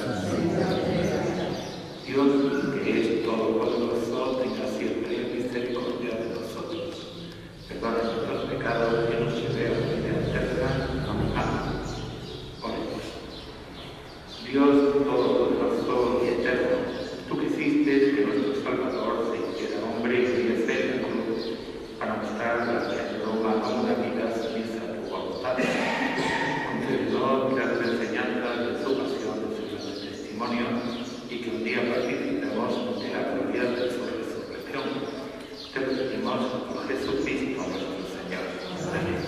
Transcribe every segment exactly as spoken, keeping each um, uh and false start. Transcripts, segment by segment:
Dios, que es todopoderoso, tenga siempre misericordia de nosotros. Perdona nuestros pecados y nos lleve a la vida eterna. Amén. Oremos. Dios todopoderoso y eterno, tú que hiciste que nuestro Salvador se hiciera hombre y muriese en la cruz para mostrar la que Roma a una vida sumisa a tu voluntad. Concedió que las enseñanzas de su pasión sirvan de testimonio y que un día participemos de la gloria de su resurrección. Te lo pedimos por Jesucristo nuestro Señor. Amén.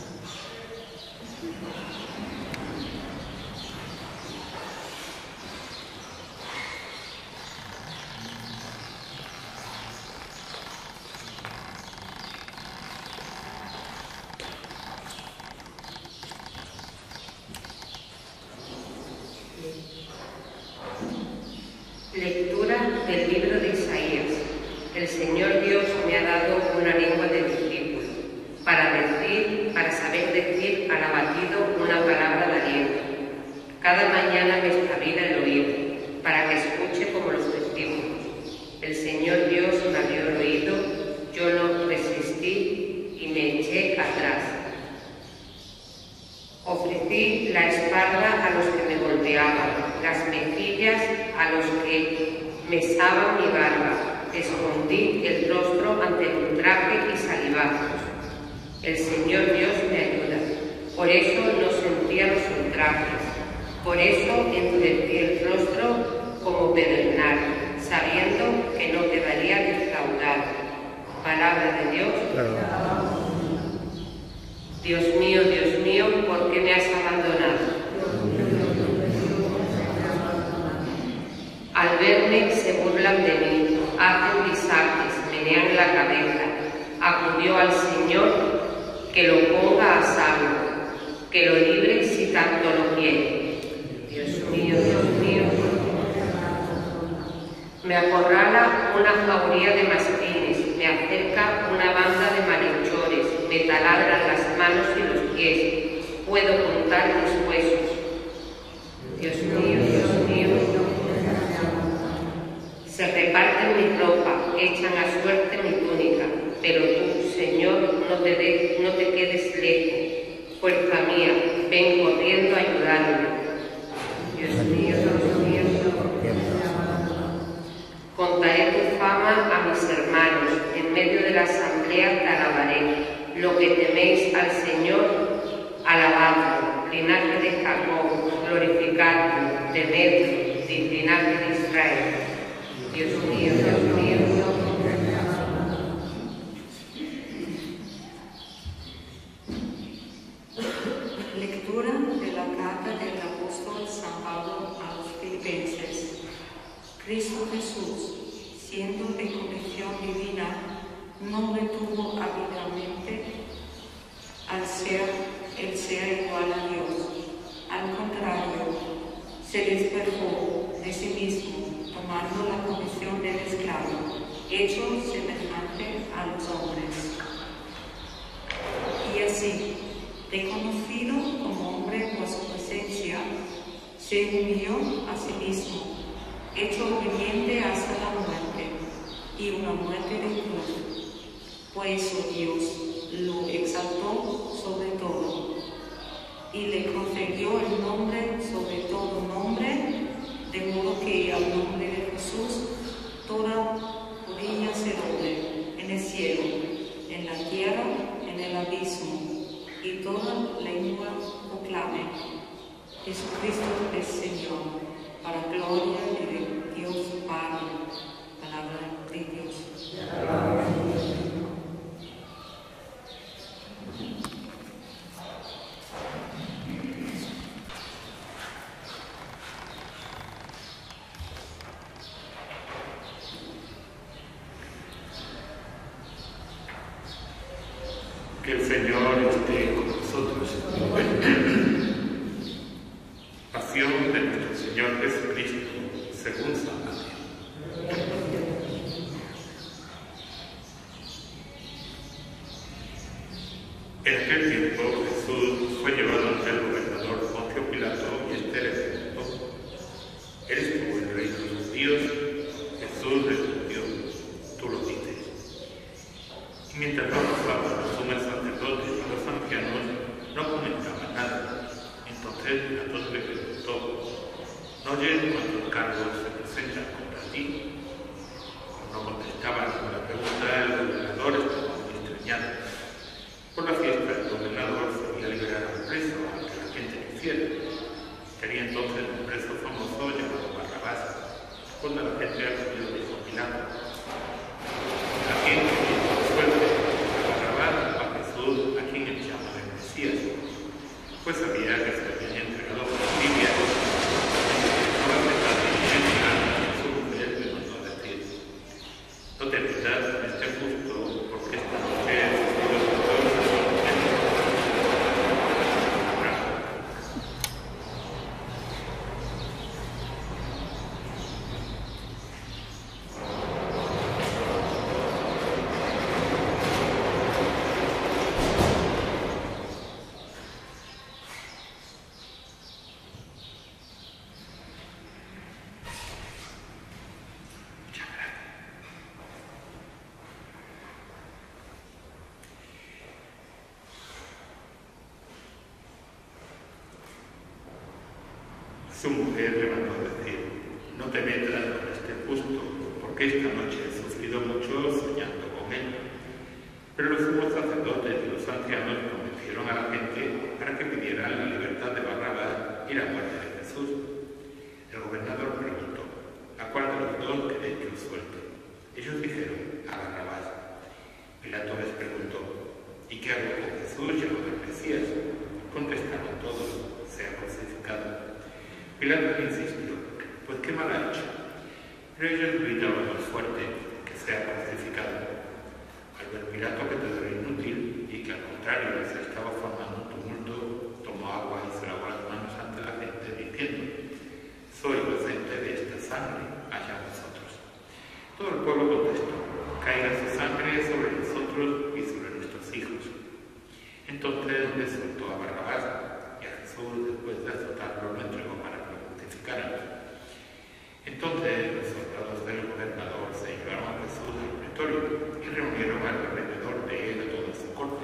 Lectura del libro de Isaías. El Señor Dios me ha dado una lengua de discípulo, para decir, para saber decir al abatido una palabra de aliento. Cada mañana me espabila el oído, para que escuche como los testigos. El Señor Dios me abrió el oído, yo no resistí y me eché atrás. Ofrecí la espalda a los que me golpeaban, las mejillas a los que mesaban mi barba, escondí el rostro ante el ultraje y salivazos. El Señor Dios me ayuda, por eso no sentía los ultrajes, por eso endurecí el rostro como pedernal, sabiendo que no quedaría defraudado. Palabra de Dios. Dios mío, Dios mío, ¿por qué me has abandonado? Al verme se burlan de mí, hacen pisajes, menean la cabeza. Acudió al Señor, que lo ponga a salvo, que lo libre si tanto lo quiere. Dios mío, Dios mío. Me acorrala una jauría de mastines, me acerca una banda de malhechores, me taladran las manos y los pies, puedo contar mis huesos. Dios mío, Dios mío. Se reparten mi ropa, echan a suerte mi túnica, pero tú, Señor, no te, de, no te quedes lejos. Fuerza mía, ven corriendo a ayudarme. Dios mío, Dios mío. Contaré tu fama a mis hermanos, en medio de la asamblea te alabaré. Lo que teméis al Señor, alabadlo. Linaje de Jacob, glorificadlo. Temedlo, linaje de Israel. Dios mío, Dios mío. Lectura de la carta del apóstol San Pablo a los Filipenses. Cristo Jesús, siendo de condición divina, no retuvo hábilmente al ser el ser igual a Dios. Al contrario, se despojó de sí mismo, tomando la condición del esclavo, hecho semejante a los hombres. Y así, reconocido como hombre por su presencia, se humilló a sí mismo, hecho obediente hasta la muerte, y una muerte de cruz. Por eso Dios lo exaltó sobre todo, y le concedió el nombre sobre todo nombre, de modo que al nombre de Jesús toda rodilla se doble, en el cielo, en la tierra, en el abismo, y toda lengua proclame: Jesucristo es Señor, para gloria de Dios Padre. Palabra de Dios. Que el Señor esté con nosotros. Pasión de nuestro Señor Jesucristo, según San Mateo. En aquel tiempo Jesús fue llevado ante el gobernador Poncio Pilato y este le preguntó: Entonces Pilato le preguntó: ¿no oyes cuántos cargos se presentan contra ti? Como no contestaba ninguna pregunta, el gobernador estaba muy extrañado. Por la fiesta, el gobernador solía liberar a un preso al que la gente quisiera. Tenía entonces un preso famoso llamado Barrabás. Cuando la gente ha comido, dijo Pilato: ¿a quién queréis suerte? ¿A Barrabás o a Jesús, a quien él llama el Mesías? Pues sabía que se había entregado por Libia. No te metas en este justo, porque esta noche he sufrido dolor en Su mujer le mandó a decir: no te metas con este justo, porque esta noche he sufrido mucho soñando con él. Pero los sumos sacerdotes y los ancianos convencieron a la gente para que pidieran la libertad de Barrabás y la muerte de Jesús. El gobernador preguntó: ¿a cuál de los dos queréis que os suelte? Ellos dijeron: a Barrabás. Pilato les preguntó: ¿y qué hago con Jesús llamado el Mesías? Contestaron todos: sea crucificado. Pilato insistió: pues qué mal ha hecho. Pero ellos gritaban más fuerte: que sea crucificado. Al ver Pilato que todo era inútil y que al contrario se estaba formando un tumulto, tomó agua y se lavó las manos ante la gente diciendo: soy inocente de esta sangre, allá vosotros. Todo el pueblo contestó: caiga su sangre sobre nosotros y sobre nuestros hijos. Entonces le soltó a Barrabás, y a Jesús, después de azotarlo, lo entregó para que lo crucificaran. Entonces los soldados del gobernador se llevaron a Jesús al pretorio y reunieron alrededor de él a toda su corte.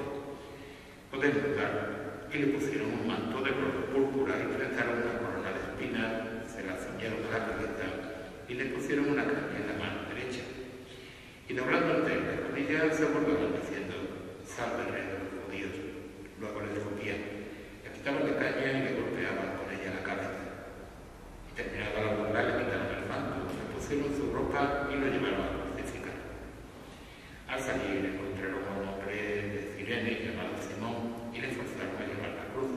Lo desnudaron y le pusieron un manto de color púrpura y trenzaron una corona de espinas, se la ciñeron a la cabeza y le pusieron una caña en la mano derecha. Y doblando ante él la rodilla se burlaban diciendo: salve rey de los judíos. Luego le escupían, le quitaban la caña y le golpeaban con ella la cabeza. Y terminada la burla le quitaron el manto, le pusieron su ropa y lo llevaron a crucificar. Al salir encontraron a un hombre de Cirene llamado Simón y le forzaron a llevar la cruz.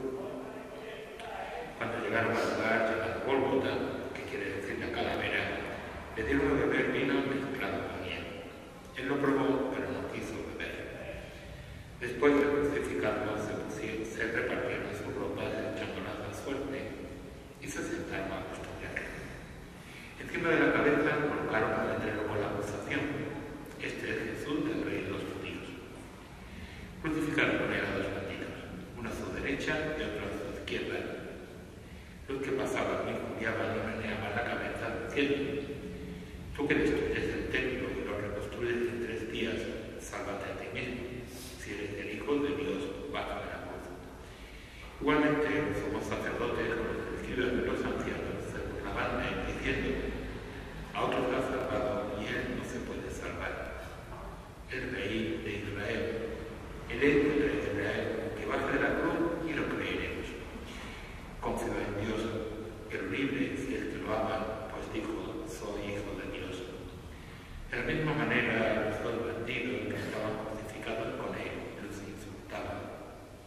Cuando llegaron al lugar llamado Gólgota, que quiere decir la calavera, le dieron a beber vino mezclado con miel. Él lo probó, pero no quiso beber. Después de crucificarlo, se, pusieron, se repartieron sus ropas echándolas a suerte y se sentaron a custodiar. Encima de la cabeza colocaron un letrero con la acusación: este es Jesús, el rey de los judíos. Crucificaron con él a dos bandidos, uno a su derecha y otro a su izquierda. Los que pasaban y injuriaban y meneaban la cabeza diciendo: tú que destruyes el templo y lo reconstruyes en tres días, sálvate a ti mismo. Si eres el Hijo de Dios, baja de la cruz. Igualmente, los sumos sacerdotes con los escribas de los ancianos se burlaban de él diciendo: a otros lo ha salvado y él no se puede salvar. El rey de Israel, el rey de Israel, que baje de la cruz y lo creeremos. Confió en Dios, que lo libre si es que lo aman, pues dijo: soy hijo de Dios. De la misma manera, los dos bandidos que estaban crucificados con él los insultaban.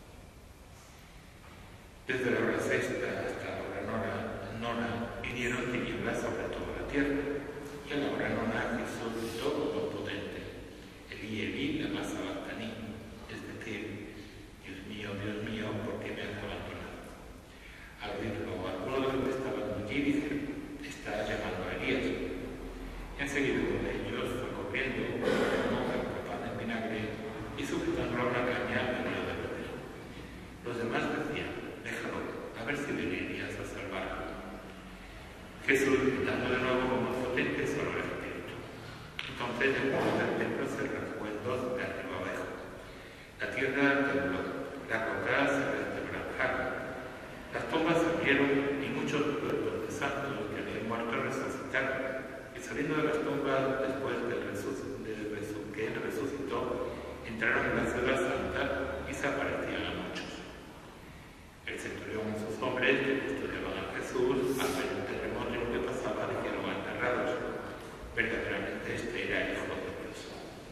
Desde la hora sexta hasta la hora nona, nona vinieron tinieblas sobre toda la tierra, y a la hora nona Jesús gritó con voz potente: Elí, Elí, lama sabactani, es decir: Dios mío, Dios mío, ¿por qué me has abandonado? Al oírlo, algunos de los que estaban allí dijeron: está llamando a Elías. Y enseguida uno de ellos fue corriendo, tomó una copa de vinagre y sujetándolo a una caña le dio de beber. Los demás decían: déjalo, a ver si viene Elías a salvarlo. Jesús, gritando de nuevo con voz potente, soltó el espíritu. Entonces el muro del templo se rasgó en dos de arriba abajo. La tierra tembló, las rocas se resquebrajaron, las tumbas se murieron y muchos cuerpos de santos que habían muerto resucitaron. Y saliendo de las tumbas después del resuc- del resuc- que él resucitó, entraron en la ciudad santa y se aparecían a muchos. El centurión y sus hombres que custodiaban a Jesús, al ver el terremoto y lo que pasaba, dijeron aterrados: verdaderamente este era el Hijo de Dios.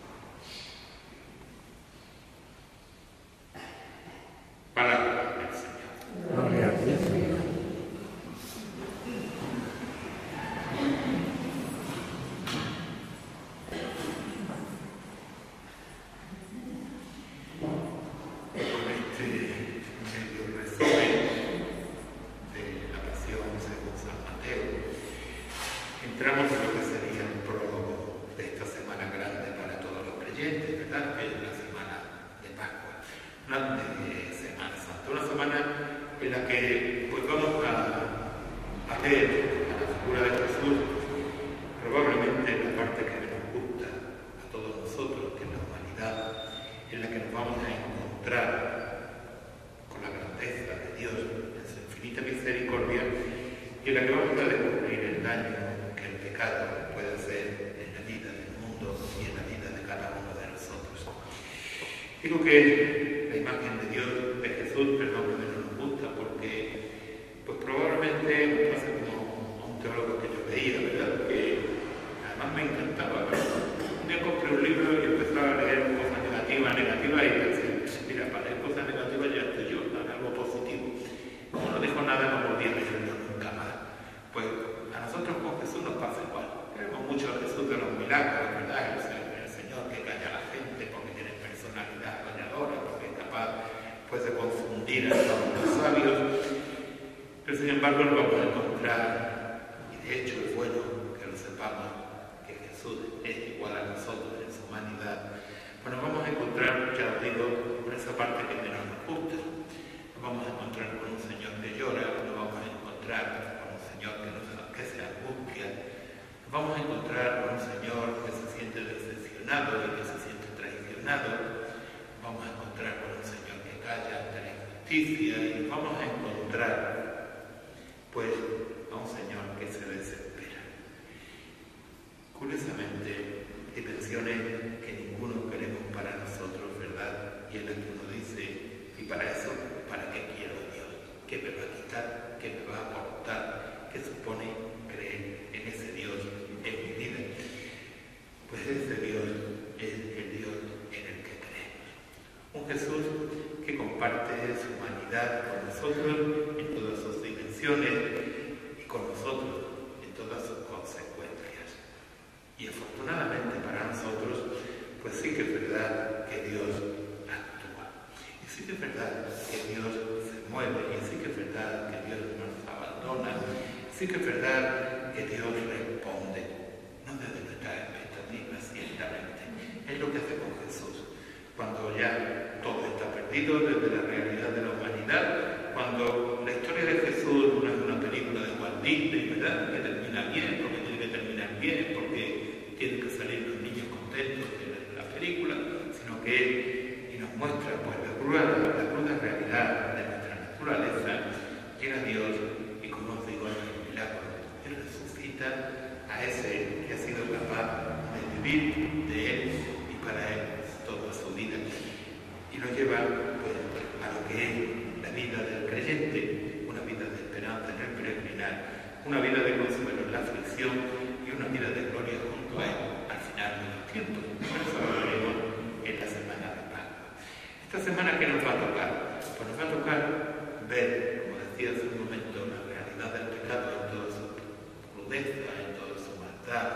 Palabra del Señor. Gloria a ti, Señor. Con este medio resumen de la pasión según San Mateo, entramos en lo que sería el prólogo de esta semana grande para todos los creyentes, ¿verdad? Que es la semana de Pascua, una de Semana Santa, una semana en la que pues vamos a, a ver a la figura de Jesús, probablemente la parte que nos gusta a todos nosotros, que es la humanidad, en la que nos vamos a encontrar con la grandeza de Dios en su infinita misericordia y en la que vamos a descubrir el daño que el pecado puede hacer en la vida del mundo y en la vida de cada uno de nosotros. Digo que la imagen de Dios, de Jesús, perdón, que no nos gusta porque pues probablemente me pasa como a un teólogo que yo leía, ¿verdad? Que además me encantaba. Un día compré un libro y empezaba a leer cosas negativas, negativas y pensé, mira, para leer cosas negativas ya estoy yo, dame algo positivo. Como no dijo nada, no volví a leerlo nunca más. Pues a nosotros con Jesús nos pasa igual. Queremos mucho a Jesús de los milagros, ¿verdad? El, el Señor que calla a la gente porque tiene personalidad soñadora, porque es capaz pues, de confundir a todos los sabios. Pero sin embargo nos vamos a encontrar, y de hecho es bueno que lo sepamos, que Jesús es igual a nosotros en su humanidad. Pues nos vamos a encontrar, ya os digo, con esa parte que menos nos gusta. Nos vamos a encontrar con un Señor que llora, nos vamos a encontrar con un Señor que, nos, que se angustia, nos vamos a encontrar con un Señor que se siente decepcionado y que se siente traicionado, nos vamos a encontrar con un Señor que calla ante la injusticia y nos vamos a encontrar pues a un Señor que se desespera. Curiosamente, dimensiones que ninguno queremos para nosotros, ¿verdad? Y en la que uno dice, y para eso, ¿para qué quiero a Dios? ¿Qué me va a quitar? ¿Qué me va a aportar? ¿Qué supone creer en ese Dios en mi vida? Pues ese Dios es el Dios en el que creemos. Un Jesús que comparte su humanidad con nosotros en todas sus dimensiones y con nosotros en todas sus consecuencias. Y afortunadamente para nosotros, pues sí que es verdad que Dios actúa. Y sí que es verdad que Dios se mueve. Y sí que es verdad que Dios no nos abandona. Y sí que es verdad que Dios responde. No desde nuestras expectativas, ciertamente. Es lo que hace con Jesús. Cuando ya todo está perdido desde la realidad de la humanidad, cuando la historia de Jesús no es una película de Walt Disney, ¿verdad? Que termina bien, porque tiene que terminar bien, porque tienen que salir los niños contentos de la película, sino que y nos muestra pues, la cruda, la cruda realidad de nuestra naturaleza, llega Dios y, como os digo, en el milagro, Él resucita a ese que ha sido capaz de vivir de Él y para Él toda su vida, y lo lleva pues, a lo que es la vida del creyente, una vida de esperanza en el peregrinar, una vida de consuelo en la aflicción y una vida de gloria junto a Él al final de los tiempos. Por eso lo veremos en la semana de Pascua. Esta semana, ¿qué nos va a tocar? Pues nos va a tocar ver, como decía hace un momento, la realidad del pecado en toda su crudeza, en toda su maldad,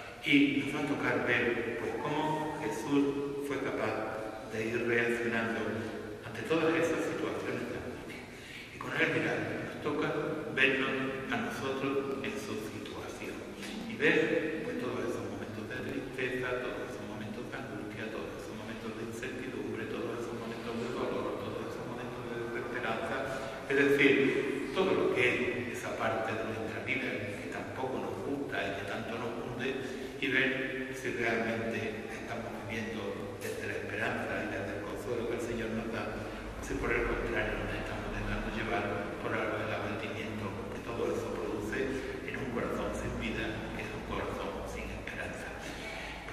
y nos va a tocar ver pues, cómo Jesús fue capaz de ir reaccionando ante todas esas situaciones de angustia. Y con él, mirad, nos toca vernos a nosotros en su situación y ver pues, todos esos momentos de tristeza, todos esos momentos de angustia, todos esos momentos de incertidumbre, todos esos momentos de dolor, todos esos momentos de desesperanza, es decir, todo lo que es esa parte de nuestra vida que tampoco nos gusta y que tanto nos hunde, y ver si realmente estamos viviendo desde la esperanza y desde el consuelo que el Señor nos da, si por el contrario nos estamos dejando llevar por algo del abatimiento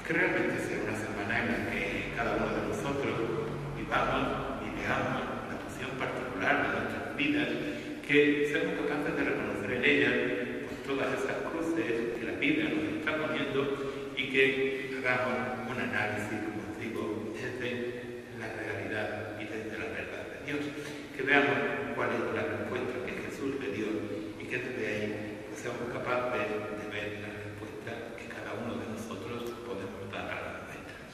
que realmente sea una semana en la que cada uno de nosotros vivamos y veamos la posición particular de nuestras vidas, que seamos capaces de reconocer en ella pues, todas esas cruces que la Biblia nos está poniendo y que hagamos un análisis, como os digo, desde la realidad y desde la verdad de Dios, que veamos cuál es la respuesta que Jesús le dio y que desde ahí pues, seamos capaces de ver la respuesta que cada uno de nosotros podemos dar a las nuestras.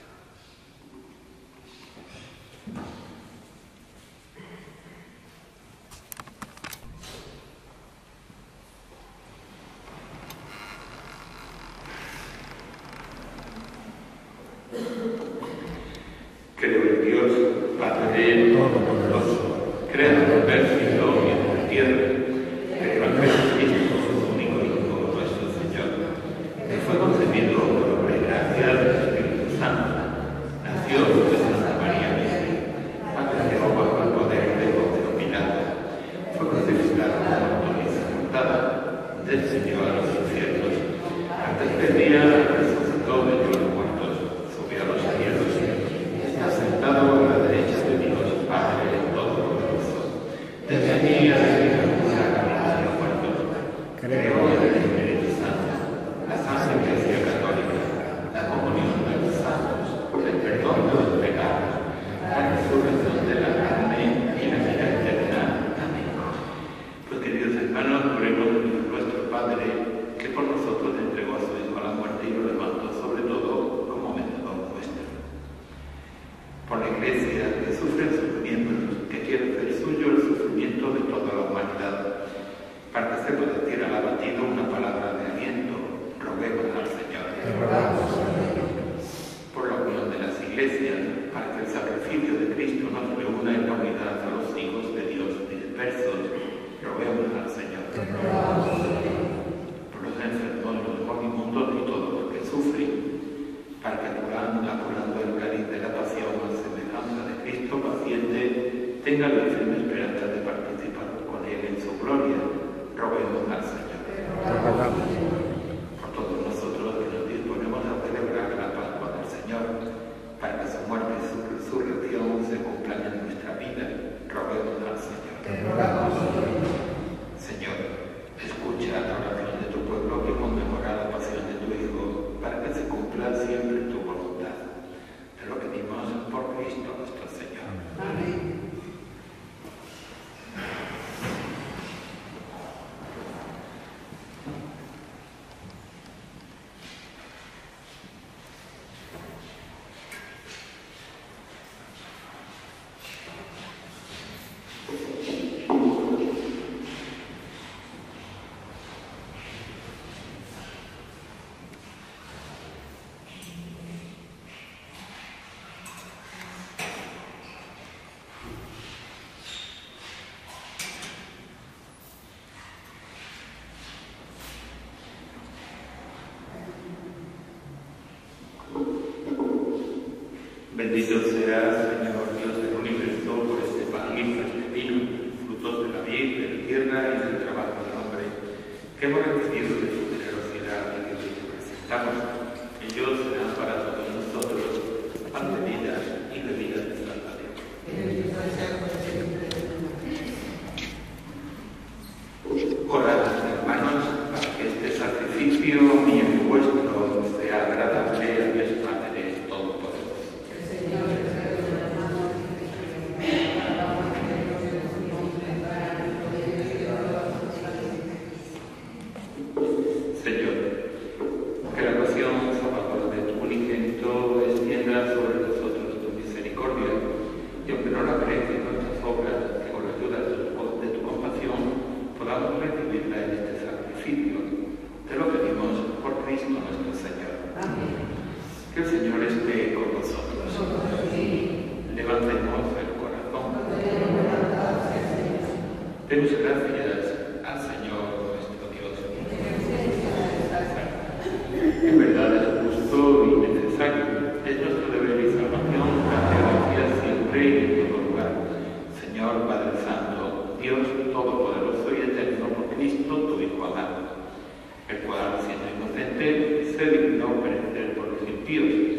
Creo en Dios, Padre Todopoderoso, creador del cielo y de la tierra. Creo en Jesucristo, su único Hijo, nuestro Señor, que fue concebido por obra y gracia del Espíritu Santo. Nació de Santa María Virgen, padeció bajo el poder de Poncio Pilato, fue crucificado, muerto y sepultado, descendió a los infiernos. Al tercer día resucitó de entre los muertos, subió a los cielos, está sentado a la derecha de Dios, Padre Todopoderoso. Desde allí ha de venir a juzgar a vivos y a muertos. Creo en el Espíritu Santo, la Santa Iglesia Católica, la comunión de los santos, el perdón de los pecados, la resurrección de la carne y la vida eterna. Amén. Pues queridos hermanos, oremos a nuestro Padre, que por nosotros entregó a su Hijo a la muerte y lo levantó sobre todo como mediador nuestro. Por la Iglesia que sufre sus miembros, que quiere hacer suyo el sufrimiento de toda la humanidad, para que se pueda decir al abatido una palabra de aliento, roguemos al Señor. Por la unión de las iglesias, para que el sacrificio de Cristo nos reúna en la unidad a los hijos de Dios dispersos, roguemos al Señor. Por los enfermos, los moribundos y todos los que sufren, para que apurando, apurando el cariz de la pasión a semejanza de Cristo paciente, tenga la firme esperanza de participar con Él en su gloria, roguemos al Señor. Por todos nosotros que nos disponemos a celebrar la Pascua del Señor, para que su muerte y su resurrección se cumplan en nuestra vida, roguemos al Señor. Señor, escucha la oración de tu pueblo que conmemora la pasión de tu Hijo, para que se cumpla siempre tu voluntad. Te lo pedimos por Cristo nuestro Señor. Amén. Bendito seas, Señor Dios del universo, por este pan y este vino, frutos de la vid, de la tierra y del trabajo del hombre, que hemos recibido de su generosidad y que hoy te presentamos. Ellos serán para todos nosotros pan de vida y bebida de salvación. Orad, hermanos, para que este sacrificio mío y vuestro sea agradable a Dios Padre Todopoderoso. Señor, que la pasión salvadora de tu unigénito extienda sobre nosotros tu misericordia, y aunque no la aprecies nuestras obras, que con la ayuda de tu, de tu compasión podamos recibirla en este sacrificio. Te lo pedimos por Cristo nuestro Señor. Amén. Que el Señor esté con nosotros. Levantemos el corazón. Demos gracias al Señor nuestro Dios. En verdad es justo y necesario, es nuestro deber y salvación, darte gracias siempre y en todo lugar. Señor Padre Santo, Dios Todopoderoso y Eterno, por Cristo, tu Hijo amado, el cual, siendo inocente, se dignó perecer por los impíos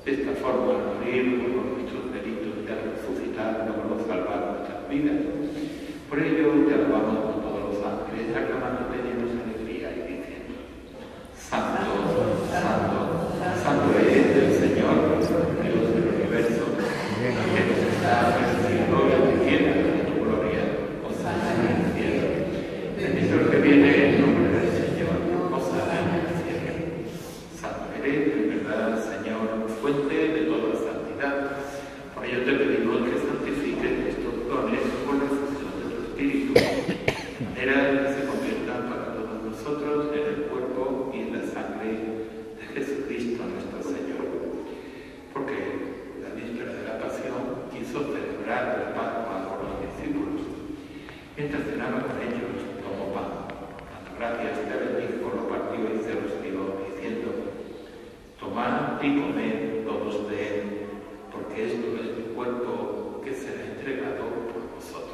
De esta forma, al morir por nuestros delitos y al resucitar, logró salvar nuestras vidas. Por ello, te alabamos con todos los ángeles, aclamándote llenos de alegría y diciendo: Santo, Santo, Santo es el Señor, Dios del universo, que nos está en el cielo y en la tierra de tu gloria. Hosana en el cielo. Bendito el que viene en nombre del Señor. Hosana en el cielo. Santo eres, en verdad, Señor, fuente de toda santidad. Por ello te pedimos que santifiques estos dones con la fusión de tu Espíritu, de manera que se conviertan para todos nosotros en el cuerpo y en la sangre de Jesucristo nuestro Señor. Porque la víspera de la pasión quiso celebrar la Pascua con los discípulos. Mientras cenaba con ellos, tomó pan, dando gracias, te bendijo, lo partió y se los dio, diciendo: Tomad y comed todos de él, porque esto es mi cuerpo que será entregado por vosotros.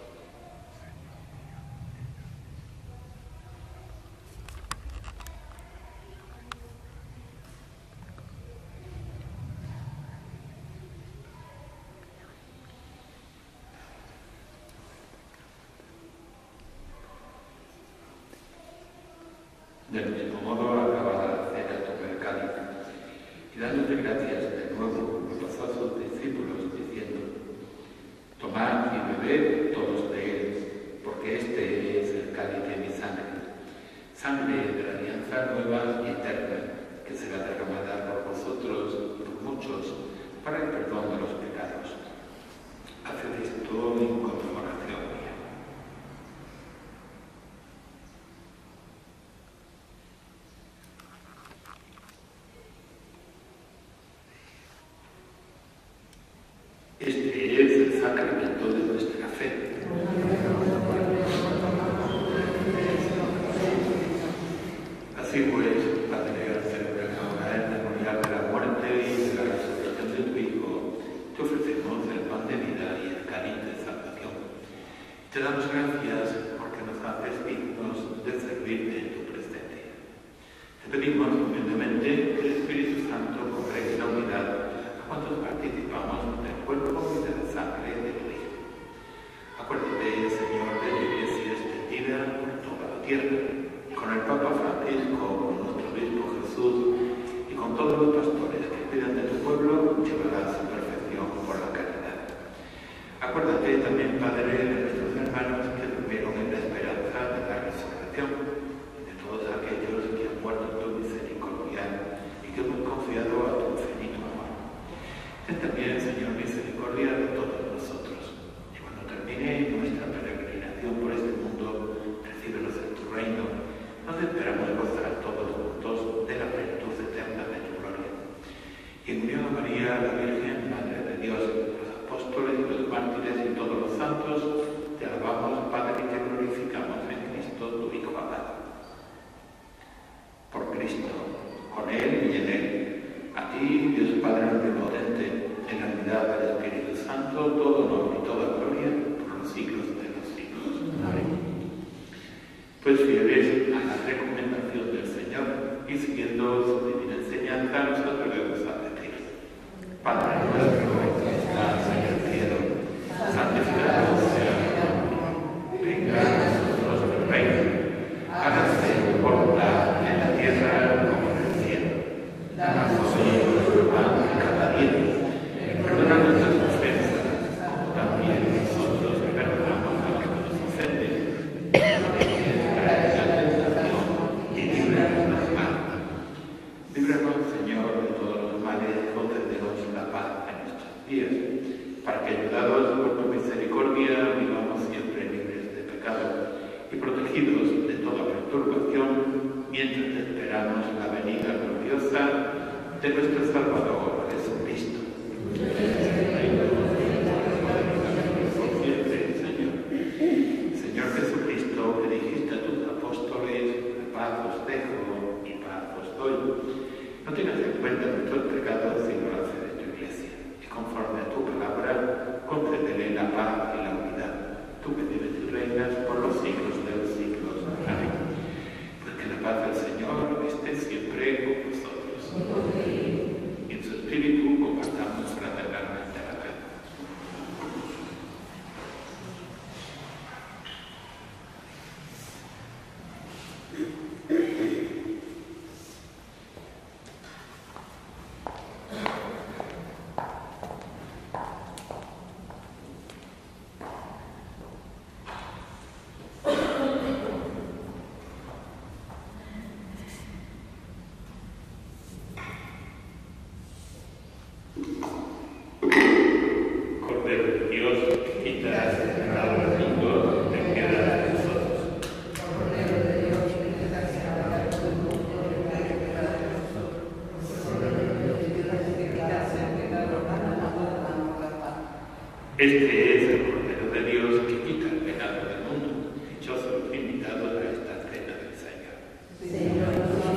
Del mismo modo, acabada la cena, tomó el cáliz y dándote gracias de nuevo, lo pasó a sus discípulos, diciendo: Tomad y bebed todos de él, porque este es el cáliz de mi sangre, sangre de la alianza nueva y eterna, que será derramada por vosotros y por muchos para el perdón de los pecados. Haced esto en conmemoración mía. Este es el sacramento de nuestra fe. Así pues, Padre, al celebrar ahora el memorial de la muerte y de la resurrección de tu Hijo, te ofrecemos el pan de vida y el cáliz de salvación. Te damos gracias porque nos haces dignos de servirte en tu presencia. Te pedimos humildemente que el Espíritu Santo congregue la unidad cuando participamos del cuerpo y de la sangre de tu Hijo. Acuérdate, Señor, de la Iglesia extendida por toda la tierra, con el Papa Francisco, con nuestro obispo Jesús y con todos los pastores que cuidan de tu pueblo, llévala a su perfección por la caridad. Acuérdate también, Padre, de nuestros hermanos que durmieron en la esperanza de la resurrección y de todos aquellos que han muerto en tu misericordia y que hemos confiado a tu infinito amor. Ten también, Señor, misericordia de todos nosotros, y cuando termine nuestra peregrinación por este mundo, recíbenos en tu reino, nos esperamos gozar todos juntos de la plenitud eterna de tu gloria. Y en unión a María, la Virgen, Madre de Dios, los apóstoles y los mártires y todos los santos, te alabamos, Padre, y te glorificamos en Cristo, tu Hijo amado. Por Cristo, con Él y en Él, a ti, Dios Padre omnipotente, en la unidad del Espíritu Santo, todo honor y toda gloria por los siglos de los siglos. Amén. Pues fieles a la recomendación del Señor y siguiendo su divina enseñanza, nos atrevemos a decir: Padre nuestro que estás en el cielo, santificado sea tu nombre. Venga a nosotros tu reino. Hágase tu voluntad en la tierra como en el cielo. Danos hoy nuestro pan de cada día. Perdona nuestras ofensas, como también nosotros perdonamos a los que nos ofenden. No dejes caer en la tentación y líbranos del mal. Líbranos, Señor, de todos los males, concédenos la paz en nuestros días, para que, ayudados por tu misericordia, vivamos siempre libres de pecado y protegidos de toda perturbación, mientras esperamos la venida gloriosa de nuestro Salvador Jesucristo. Señor Jesucristo, que dijiste a tus apóstoles: paz os dejo y paz os doy, no tengas en cuenta nuestros pecados, sino la fe de tu Iglesia, y conforme a tu palabra, concédele la paz y la unidad, tú que vives y reinas por los siglos de los siglos. Amén. Pues que la paz del Señor esté siempre con vosotros. Y en su quitas el pecado del mundo, ten piedad de nosotros. Este es el Cordero de Dios que quita el pecado del mundo. Dichosos los invitados a esta cena del Señor.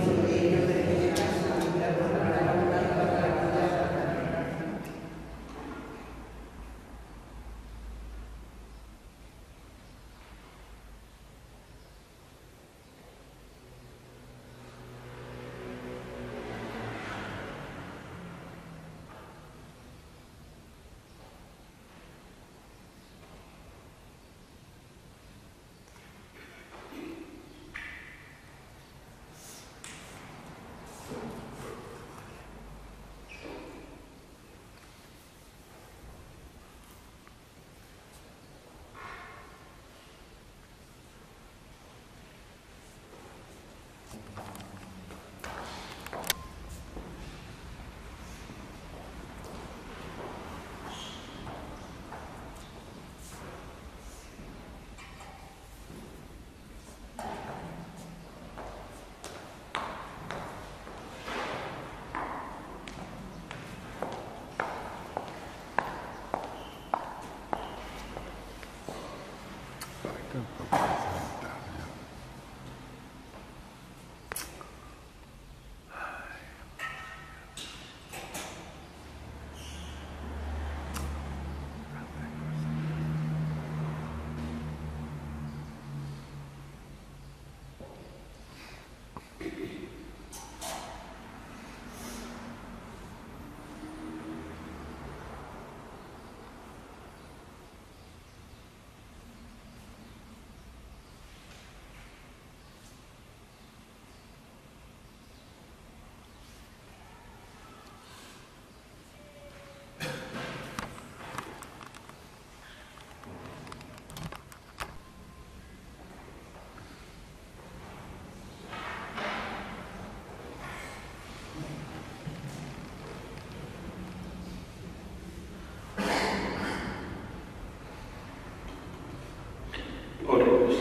Oremos.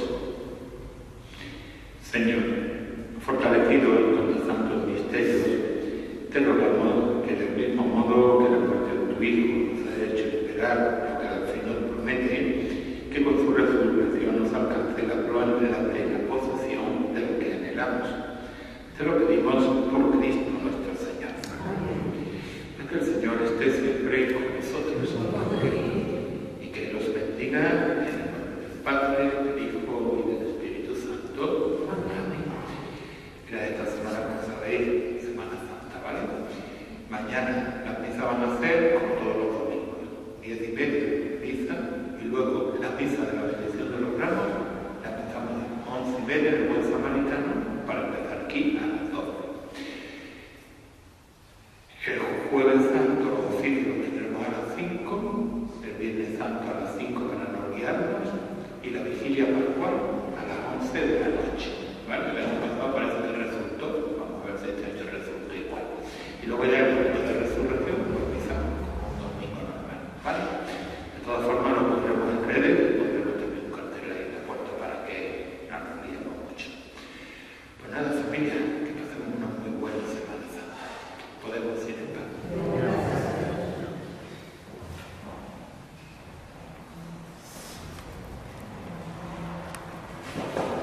Señor, fortalecido con los santos misterios, te rogamos que del mismo modo que la muerte de tu Hijo nos ha hecho esperar lo que al Señor promete, que con su resurrección nos alcance la gloria de la plena posesión de lo que anhelamos. Te lo pedimos por Cristo nuestro Señor. Que el Señor esté siempre con nosotros y que los bendiga en el nombre del Padre, del Hijo y del Espíritu Santo. Amén. Mira, esta semana, como sabéis, Semana Santa, ¿vale? Mañana la misa van a ser como todos los domingos, diez y media misa, y luego la misa de la bendición de los ramos la empezamos a las once y media en el Buen Samaritano para empezar aquí a las doce. El Jueves Santo los oficios los tendremos a las cinco, el Viernes Santo a las cinco para no guiarnos, y la Vigilia Pascual a las once de la noche. Vale, el año pasado parece que resultó, vamos a ver si este año resulta igual. Y luego ya el momento de resurrección, pues misa como un domingo normal. Vale, de todas formas lo pondremos en redes, pondremos también un cartel ahí en la puerta para que no nos liemos mucho. Pues nada, familia, que pasemos una muy buena Semana Santa. Podemos ir en paz. Thank you.